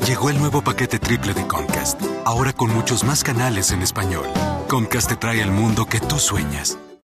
Llegó el nuevo paquete triple de Comcast, ahora con muchos más canales en español. Comcast te trae el mundo que tú sueñas.